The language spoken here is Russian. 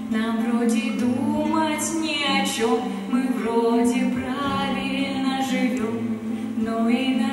Нам вроде думать ни о чем, мы вроде правильно живем, но иногда